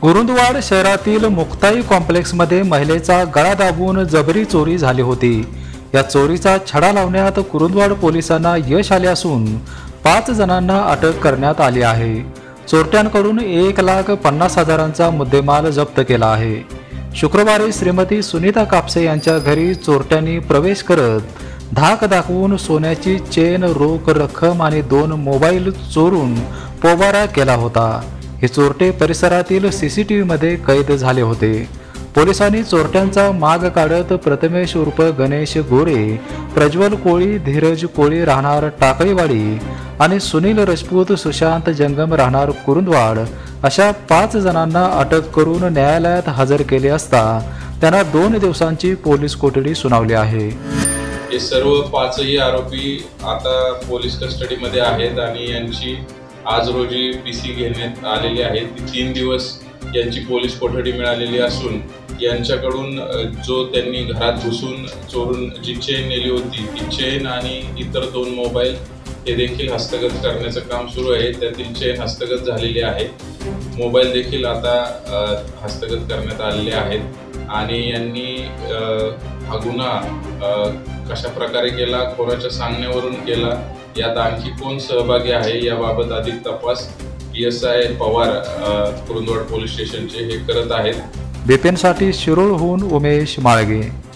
कुरुंदवाड शहरातील मुक्ताई कॉम्प्लेक्समध्ये महिलेचा गळा दाबून जबरी चोरी झाली होती। या चोरीचा छडा लावण्यात कुरुंदवाड पोलिसांना यश आले असून 5 जणांना अटक करण्यात आली आहे। चोरट्यांकडून 1,50,000चा मुद्देमाल जप्त केला आहे। शुक्रवारी श्रीमती सुनीता कापसे यांच्या घरी चोरट्यांनी प्रवेश करत धाक दाखवून सोन्याची चेन, रोख रक्कम आणि 2 मोबाईल चोरून पोबारा केला होता। हे चोरटे परिसरातील सीसीटीव्ही मध्ये कैद झाले होते। पोलिसांनी चोरट्यांचा माग काढत प्रथमेश उर्फ गणेश गोरे, प्रज्वल कोळी, धीरज कोळी राहणार टाकळीवाडी आणि सुनील राजपूत, सुशांत जंगम राहणार कुरुंदवाड अशा 5 जणांना अटक करून न्यायालयात हजर केले असता त्यांना 2 दिवसांची पोलीस कोठडी सुनावली आहे। हे सर्व 5ही आरोपी आता पोलीस कस्टडीमध्ये आहेत आणि यांची आज रोजी पीसी घेण्यात आलेली आहे। 3 दिवस यांची पोलीस कोठडी मिळालेली असून यांच्याकडून जो त्यांनी घरात घुसून चोरून जी चेन नेली होती ती चेन आणि इतर 2 मोबाईल हे देखील हस्तगत करण्याचं काम सुरू आहे। त्यातील चेन हस्तगत झालेली आहे, मोबाईल देखील आता हस्तगत करण्यात आलेले आहेत आणि यांनी हा गुन्हा कशा प्रकारे केला, कोणाच्या सांगण्यावरून केला, यात आणखी कोण सहभागी आहे याबाबत अधिक तपास PSI पवार कुरुंदवाड पोलीस स्टेशनचे हे करत आहेत। बिपिनसाठी शिरूरहून उमेश माळगे।